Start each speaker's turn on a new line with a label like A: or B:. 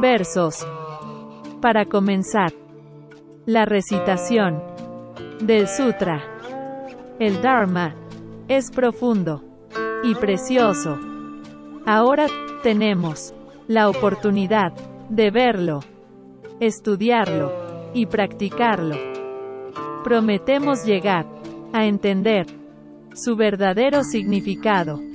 A: Versos. Para comenzar, la recitación del Sutra. El Dharma es profundo y precioso. Ahora tenemos la oportunidad de verlo, estudiarlo y practicarlo. Prometemos llegar a entender su verdadero significado.